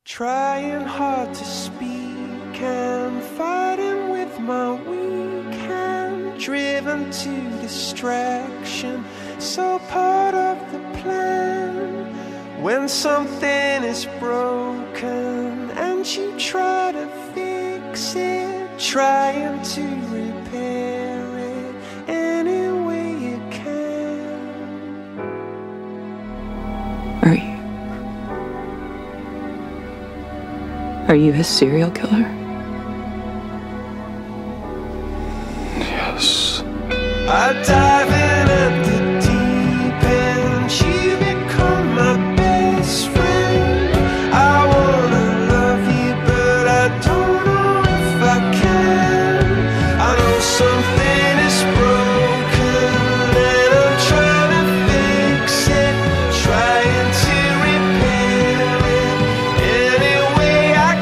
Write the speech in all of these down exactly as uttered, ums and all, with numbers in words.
Trying hard to speak and fighting with my weak hand, driven to distraction, so part of the plan. When something is broken and you try to fix it, trying to repair it any way you can. Are you? Are you a serial killer? Yes. I dive in at the deep end, you become my best friend. I wanna love you, but I don't know if I can. I know something is broken and I'm trying to fix it, trying to repair it any way I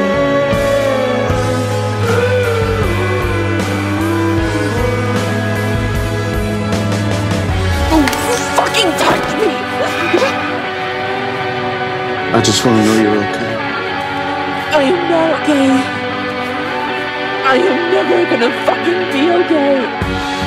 Fucking touch me! I just want to know you're okay. I am not okay. I am never gonna fucking be okay.